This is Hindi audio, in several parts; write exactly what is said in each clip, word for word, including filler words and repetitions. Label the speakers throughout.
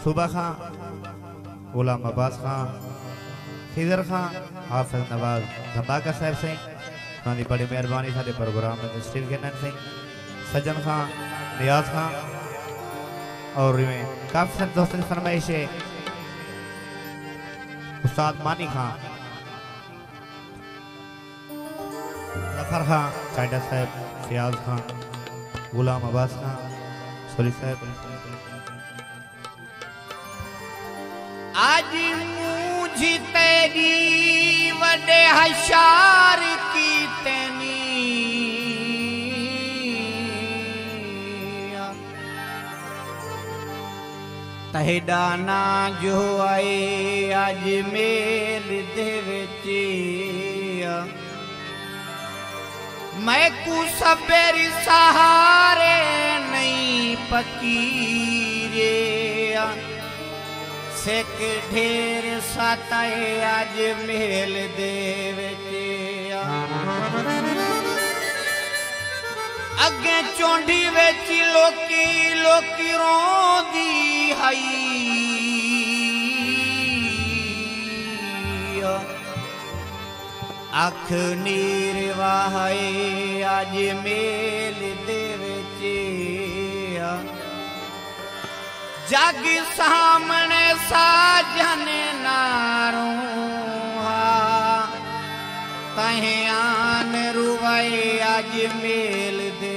Speaker 1: सुबह खां, गुलाम अब्बास खां, खिजर खां, हाफिज नवाज धमाका साहब से उन्होंने बड़ी मेहरबानी सारे प्रोग्राम में तशरीफ गिनन से सज्जन खां, नियाज खां और काफी सारे दोस्तों की फरमाइश है उस्ताद मानी खां, जफर खां, चाइडा साहब, फियाज खां, गुलाम अब्बास खां, सोरी साहब।
Speaker 2: आज मुझी तेरी वडे हशार की तेनी तहेडाना जो आए आज मेल दे विच मैं कु सबेरी सहारे नहीं पकीरे सेक ढेर साताए आज मेल दे अगे चोंडी विच लोकी लोकी रोंदी हई अख नीर वाहे आज मेल दे जग सामने साजन नारू तहे आन रुवाए आज मेल दे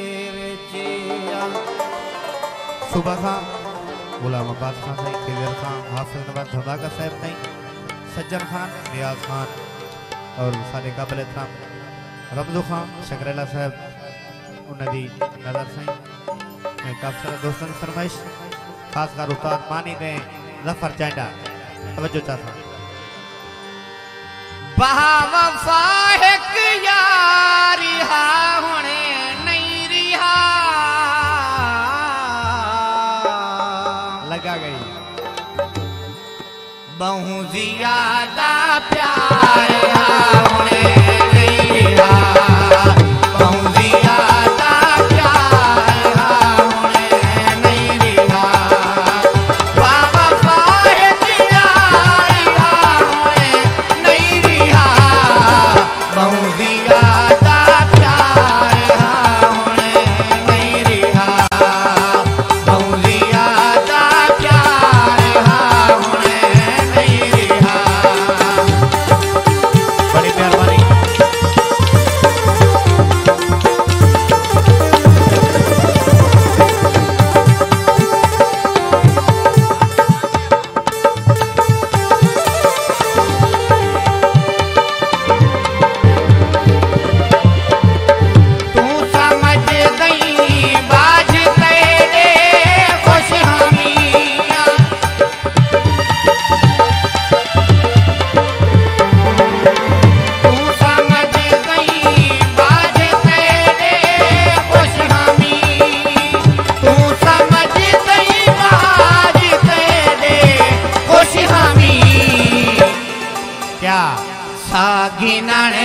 Speaker 1: सुबह खां, गुलाम अब्बास खान साईं, खिजर खां, हाफिज नवाज धमाका साहब साईं, सज्जन खान, नियाज खान और सारे काबिल एहतराम रमजू खान, शकरेला साहब उन्होंने नजर साईं काफी सारे दोस्तों की फरमाइश खासकर उस्ताद मानी ने जफर चाइडा तवज्जो चाहता
Speaker 2: बहावफा एक यारी हा हुणे नहीं रिहा
Speaker 1: लगा गई
Speaker 2: बहु ज्यादा प्यार हा हुणे नहीं रिहा बहु ज्यादा प्यार हा हुणे नहीं रिहा सागिनाने